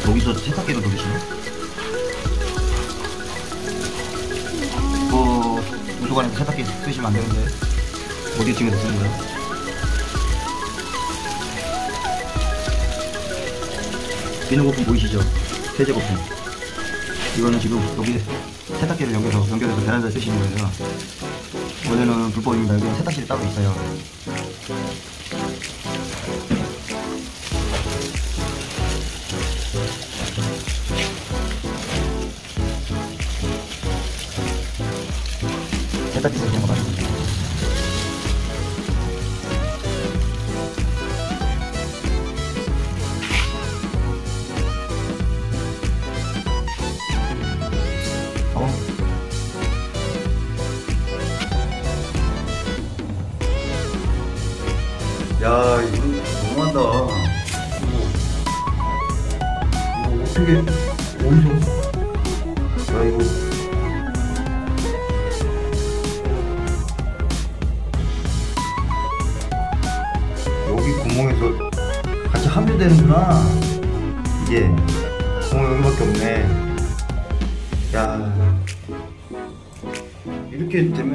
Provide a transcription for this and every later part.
여기서 세탁기로 돌리시네. 우주관에서 세탁기 쓰시면 안 되는데 어디 층에서 쓰는 거예요? 비누 거품 보이시죠? 세제 거품. 이거는 지금 여기 세탁기를 연결해서 베란다에 쓰시는 거예요. 원래는 불법입니다. 여기 세탁실이 따로 있어요. 세탁기 쓰시는 거 맞습니다. 야, 이건 너무한다. 이거 어떻게 어디서? 야, 이거 여기 구멍에서 같이 함유되는구나. 이게 구멍 여기밖에 없네. 야, 이렇게 되면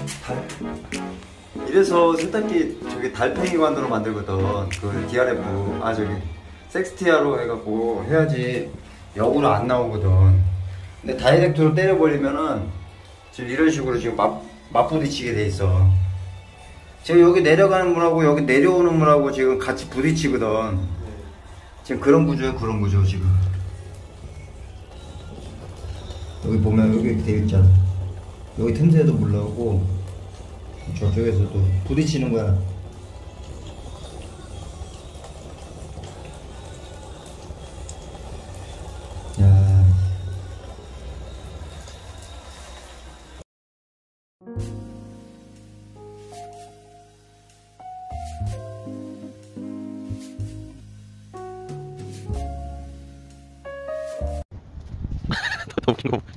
이래서 세탁기 저기 달팽이 관으로 만들거든. 그 DRF 저기 섹스티아로 해갖고 해야지 역으로 안 나오거든. 근데 다이렉트로 때려버리면은 지금 이런 식으로 지금 맞부딪히게 돼 있어. 지금 여기 내려가는 문하고 여기 내려오는 문하고 지금 같이 부딪히거든. 지금 그런 구조야, 그런 구조 지금. 여기 보면 여기 이렇게 되어 있잖아. 여기 틈새도 물나오고 저쪽에서도 부딪히는 거야. 야. 덮은 거.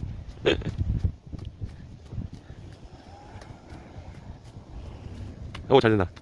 오, 잘 된다.